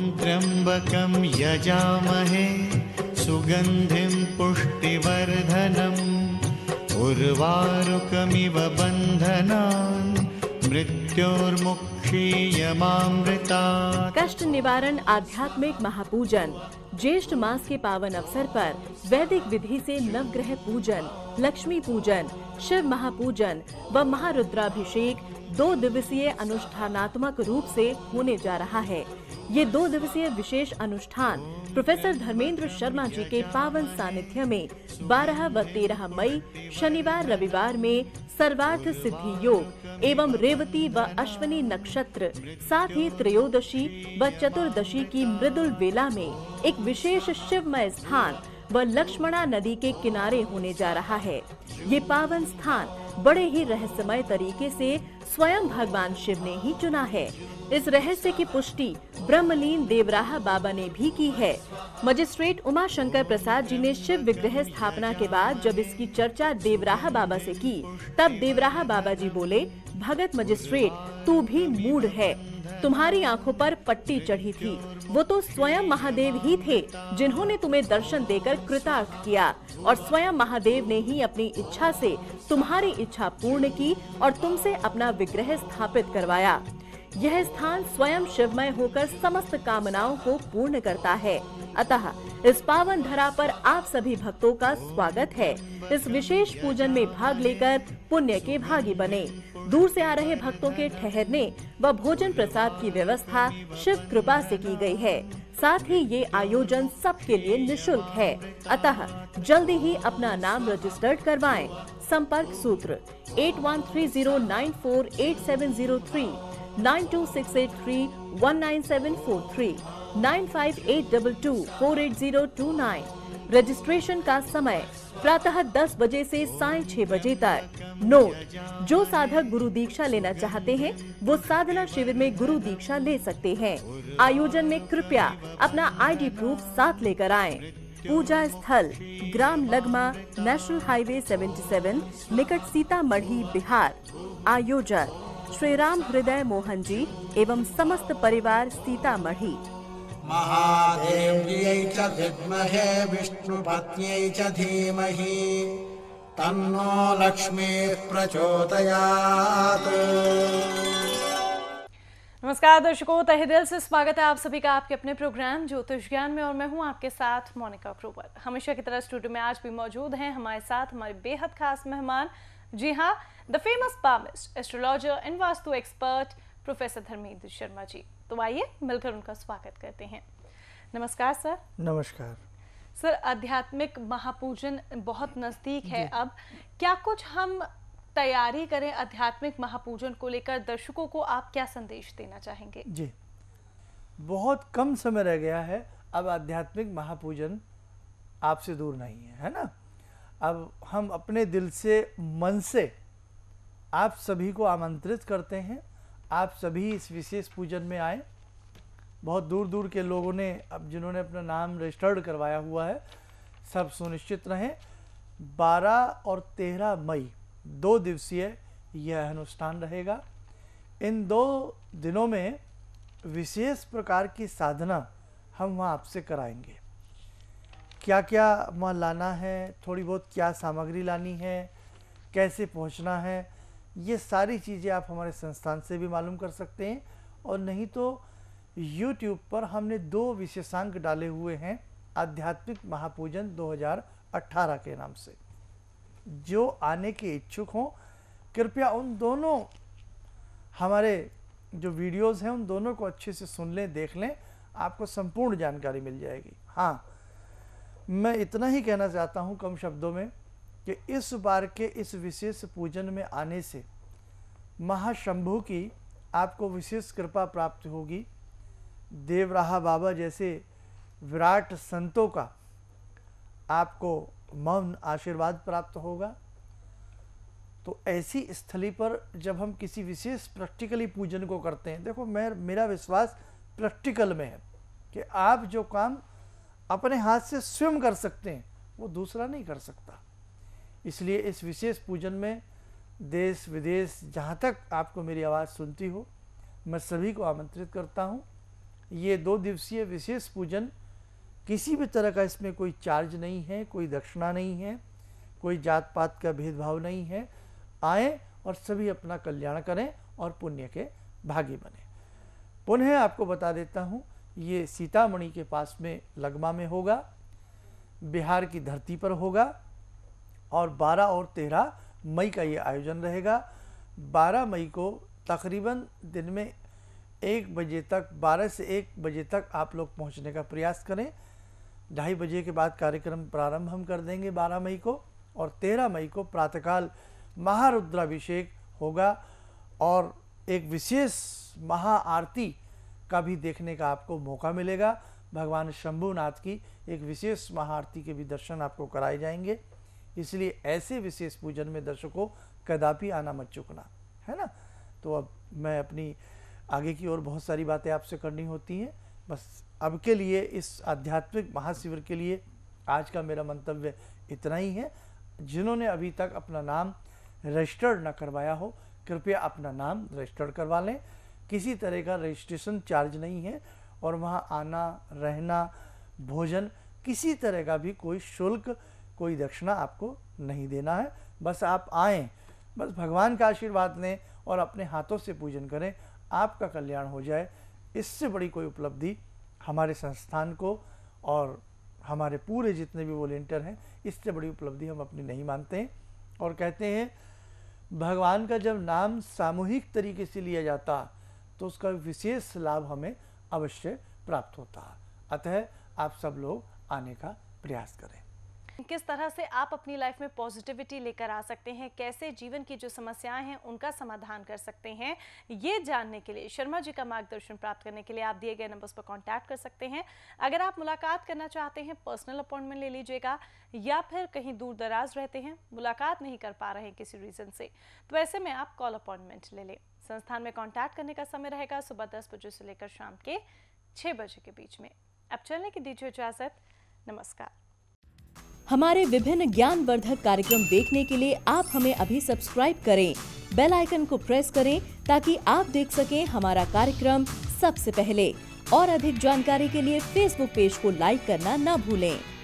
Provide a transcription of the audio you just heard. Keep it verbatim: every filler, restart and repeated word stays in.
त्र्यंबकं यजामहे सुगंधिं पुष्टिवर्धनम् उर्वारुकमिव बन्धनान् मृत्योर्मुक्षीयमामृतात्। कष्ट निवारण आध्यात्मिक महापूजन। ज्येष्ठ मास के पावन अवसर पर वैदिक विधि से नवग्रह पूजन, लक्ष्मी पूजन, शिव महापूजन व महारुद्राभिषेक दो दिवसीय अनुष्ठानात्मक रूप से होने जा रहा है। ये दो दिवसीय विशेष अनुष्ठान प्रोफेसर धर्मेंद्र शर्मा जी के पावन सानिध्य में बारह व तेरह मई शनिवार रविवार में सर्वार्थ सिद्धि योग एवं रेवती व अश्विनी नक्षत्र साथ ही त्रयोदशी व चतुर्दशी की मृदुल वेला में एक विशेष शिवमय स्थान व लक्ष्मणा नदी के किनारे होने जा रहा है। ये पावन स्थान बड़े ही रहस्यमय तरीके से स्वयं भगवान शिव ने ही चुना है। इस रहस्य की पुष्टि ब्रह्मलीन देवराहा बाबा ने भी की है। मजिस्ट्रेट उमा शंकर प्रसाद जी ने शिव विग्रह स्थापना के बाद जब इसकी चर्चा देवराहा बाबा से की, तब देवराहा बाबा जी बोले, भगत मजिस्ट्रेट तू भी मूढ़ है, तुम्हारी आंखों पर पट्टी चढ़ी थी, वो तो स्वयं महादेव ही थे जिन्होंने तुम्हें दर्शन देकर कृतार्थ किया और स्वयं महादेव ने ही अपनी इच्छा से तुम्हारी इच्छा पूर्ण की और तुमसे अपना विग्रह स्थापित करवाया। यह स्थान स्वयं शिवमय होकर समस्त कामनाओं को पूर्ण करता है। अतः इस पावन धरा पर आप सभी भक्तों का स्वागत है। इस विशेष पूजन में भाग लेकर पुण्य के भागी बने। दूर से आ रहे भक्तों के ठहरने व भोजन प्रसाद की व्यवस्था शिव कृपा से की गई है। साथ ही ये आयोजन सबके लिए निशुल्क है। अतः जल्दी ही अपना नाम रजिस्टर्ड करवाएं। संपर्क सूत्र eight one three zero nine four eight seven zero three, nine two six eight three one nine seven four three, nine five eight two two four eight zero two nine. Registration का समय प्रातः दस बजे से साय छह बजे तक। Note, जो साधक गुरु दीक्षा लेना चाहते हैं वो साधना शिविर में गुरु दीक्षा ले सकते हैं। आयोजन में कृपया अपना आईडी प्रूफ साथ लेकर आएं। पूजा स्थल ग्राम लगमा, नेशनल हाईवे सतहत्तर, निकट सीतामढ़ी, बिहार। आयोजक श्री राम हृदय मोहन जी एवं समस्त परिवार, सीतामढ़ी। महादेव्यै च विद्महे विष्णुपत्न्यै च धीमहि तन्नो लक्ष्मीः प्रचोदयात्। नमस्कार दर्शकों, तहे दिल से स्वागत है आप सभी का आपके अपने प्रोग्राम ज्योतिष ज्ञान में और मैं हूं आपके साथ मोनिका ग्रोवर। हमेशा की तरह स्टूडियो में आज भी मौजूद हैं हमारे साथ हमारे बेहद खास मेहमान। जी हाँ, the famous palmist, astrologer and vastu expert professor Dharmendra Sharma ji. तो आइए मिलकर उनका स्वागत करते हैं। नमस्कार सर। नमस्कार सर। आध्यात्मिक महापूजन बहुत नजदीक है, अब क्या कुछ हम तैयारी करें आध्यात्मिक महापूजन को लेकर? दर्शकों को आप क्या संदेश देना चाहेंगे? जी, बहुत कम समय रह गया है, अब आध्यात्मिक महापूजन आपसे दूर नहीं है, है ना। अब हम अपने दिल से, मन से आप सभी को आमंत्रित करते हैं, आप सभी इस विशेष पूजन में आए। बहुत दूर दूर के लोगों ने, अब जिन्होंने अपना नाम रजिस्टर्ड करवाया हुआ है, सब सुनिश्चित रहें। बारह और तेरह मई दो दिवसीय यह अनुष्ठान रहेगा। इन दो दिनों में विशेष प्रकार की साधना हम वहाँ आपसे कराएंगे। क्या क्या वहाँ लाना है, थोड़ी बहुत क्या सामग्री लानी है, कैसे पहुँचना है, ये सारी चीज़ें आप हमारे संस्थान से भी मालूम कर सकते हैं। और नहीं तो यूट्यूब पर हमने दो विशेषांक डाले हुए हैं आध्यात्मिक महापूजन दो हज़ार अठारह के नाम से। जो आने के इच्छुक हों कृपया उन दोनों हमारे जो वीडियोस हैं उन दोनों को अच्छे से सुन लें, देख लें, आपको संपूर्ण जानकारी मिल जाएगी। हाँ, मैं इतना ही कहना चाहता हूँ कम शब्दों में कि इस बार के इस विशेष पूजन में आने से महाशंभु की आपको विशेष कृपा प्राप्त होगी। देवराहा बाबा जैसे विराट संतों का आपको मौन आशीर्वाद प्राप्त होगा। तो ऐसी स्थली पर जब हम किसी विशेष प्रैक्टिकली पूजन को करते हैं, देखो मैं मेरा विश्वास प्रैक्टिकल में है कि आप जो काम अपने हाथ से स्वयं कर सकते हैं वो दूसरा नहीं कर सकता। इसलिए इस विशेष पूजन में देश विदेश जहाँ तक आपको मेरी आवाज़ सुनती हो, मैं सभी को आमंत्रित करता हूँ। ये दो दिवसीय विशेष पूजन किसी भी तरह का इसमें कोई चार्ज नहीं है, कोई दक्षिणा नहीं है, कोई जात पात का भेदभाव नहीं है। आए और सभी अपना कल्याण करें और पुण्य के भागी बने। पुनः आपको बता देता हूँ, ये सीतामढ़ी के पास में लगमा में होगा, बिहार की धरती पर होगा और बारह और तेरह मई का ये आयोजन रहेगा। बारह मई को तकरीबन दिन में एक बजे तक, बारह से एक बजे तक आप लोग पहुंचने का प्रयास करें। ढाई बजे के बाद कार्यक्रम प्रारंभ हम कर देंगे बारह मई को, और तेरह मई को प्रातःकाल महारुद्राभिषेक होगा और एक विशेष महाआरती का भी देखने का आपको मौका मिलेगा। भगवान शंभुनाथ की एक विशेष महाआरती के भी दर्शन आपको कराए जाएंगे। इसलिए ऐसे विशेष पूजन में दर्शकों कदापि आना मत चूकना, है ना। तो अब मैं अपनी आगे की और बहुत सारी बातें आपसे करनी होती हैं, बस अब के लिए इस आध्यात्मिक महाशिविर के लिए आज का मेरा मंतव्य इतना ही है। जिन्होंने अभी तक अपना नाम रजिस्टर्ड न करवाया हो, कृपया अपना नाम रजिस्टर्ड करवा लें। किसी तरह का रजिस्ट्रेशन चार्ज नहीं है और वहाँ आना, रहना, भोजन, किसी तरह का भी कोई शुल्क, कोई दक्षिणा आपको नहीं देना है। बस आप आएँ, बस भगवान का आशीर्वाद लें और अपने हाथों से पूजन करें, आपका कल्याण हो जाए। इससे बड़ी कोई उपलब्धि हमारे संस्थान को और हमारे पूरे जितने भी वॉलेंटियर हैं, इससे बड़ी उपलब्धि हम अपनी नहीं मानते हैं। और कहते हैं भगवान का जब नाम सामूहिक तरीके से लिया जाता तो उसका विशेष लाभ हमें अवश्य प्राप्त होता है। अतः आप सब लोग आने का प्रयास करें। किस तरह से आप अपनी लाइफ में पॉजिटिविटी लेकर आ सकते हैं, कैसे जीवन की जो समस्याएं हैं उनका समाधान कर सकते हैं, ये जानने के लिए, शर्मा जी का मार्गदर्शन प्राप्त करने के लिए आप दिए गए नंबर्स पर कांटेक्ट कर सकते हैं। अगर आप मुलाकात करना चाहते हैं, पर्सनल अपॉइंटमेंट ले लीजिएगा, या फिर कहीं दूर दराज रहते हैं, मुलाकात नहीं कर पा रहे हैं किसी रीज़न से, तो ऐसे में आप कॉल अपॉइंटमेंट ले लें। संस्थान में कॉन्टैक्ट करने का समय रहेगा सुबह दस बजे से लेकर शाम के छः बजे के बीच में। अब चलने की दीजिए इजाज़त। नमस्कार। हमारे विभिन्न ज्ञानवर्धक कार्यक्रम देखने के लिए आप हमें अभी सब्सक्राइब करें, बेल आइकन को प्रेस करें ताकि आप देख सकें हमारा कार्यक्रम सबसे पहले। और अधिक जानकारी के लिए फेसबुक पेज को लाइक करना न भूलें।